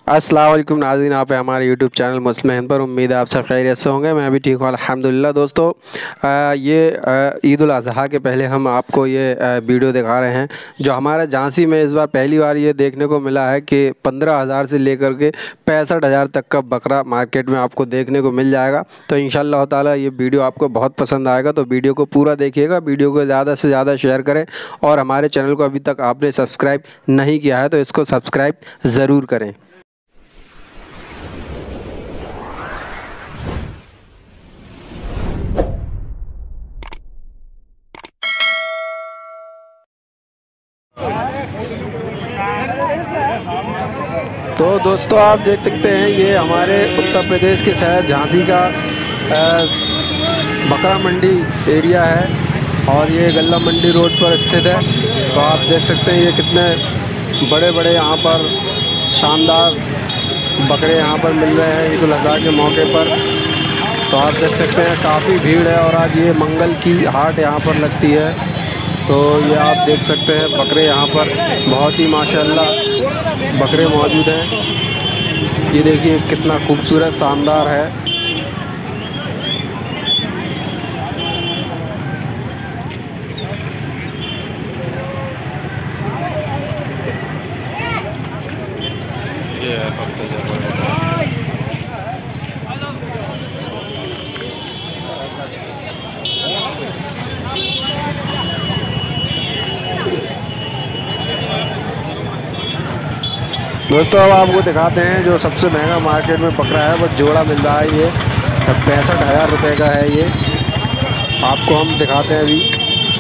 अस्सलाम वालेकुम नाज़रीन, आप हैं हमारे यूट्यूब चैनल मुस्लिम हिंद पर। उम्मीद है आप सब खैरियत से होंगे। मैं भी ठीक हूँ अल्हम्दुलिल्लाह। दोस्तों, ये ईद उल अज़हा के पहले हम आपको ये वीडियो दिखा रहे हैं जो हमारे झांसी में इस बार पहली बार ये देखने को मिला है कि 15,000 से लेकर के 65,000 तक का बकरा मार्केट में आपको देखने को मिल जाएगा। तो इंशाअल्लाह ताला ये वीडियो आपको बहुत पसंद आएगा, तो वीडियो को पूरा देखिएगा, वीडियो को ज़्यादा से ज़्यादा शेयर करें और हमारे चैनल को अभी तक आपने सब्सक्राइब नहीं किया है तो इसको सब्सक्राइब ज़रूर करें। तो दोस्तों, आप देख सकते हैं ये हमारे उत्तर प्रदेश के शहर झांसी का बकरा मंडी एरिया है और ये गल्ला मंडी रोड पर स्थित है। तो आप देख सकते हैं ये कितने बड़े बड़े यहाँ पर शानदार बकरे यहाँ पर मिल रहे हैं ईद उल अज़हा के मौके पर। तो आप देख सकते हैं काफ़ी भीड़ है और आज ये मंगल की हाट यहाँ पर लगती है। तो ये आप देख सकते हैं बकरे यहाँ पर बहुत ही माशाल्लाह बकरे मौजूद हैं। ये देखिए कितना खूबसूरत शानदार है। दोस्तों, अब आपको दिखाते हैं जो सबसे महंगा मार्केट में बकरा है वो जोड़ा मिल रहा है। ये 65,000 रुपये का है। ये आपको हम दिखाते हैं अभी।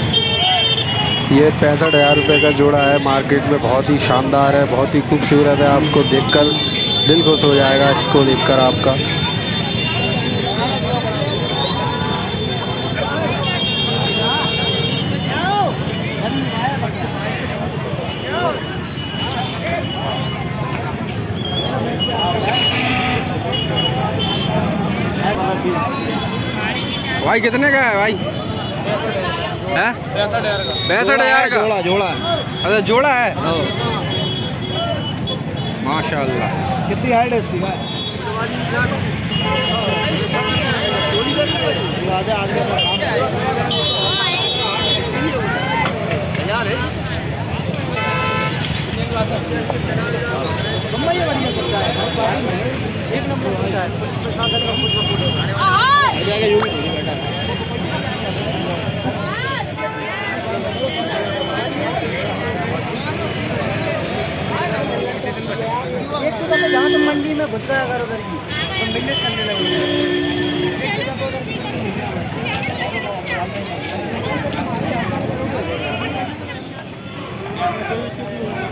ये 65,000 रुपये का जोड़ा है, मार्केट में बहुत ही शानदार है, बहुत ही खूबसूरत है। आपको देखकर दिल खुश हो जाएगा इसको देखकर आपका। भाई कितने का है भाई? 65,000 का जोड़ा। अच्छा, जोड़ा है। माशाल्लाह। कितनी हाइट है इसकी? एक नंबर जहाँ तो मंडी में घुस रहा है अगर उधर की तो बिजनेस करने लगे।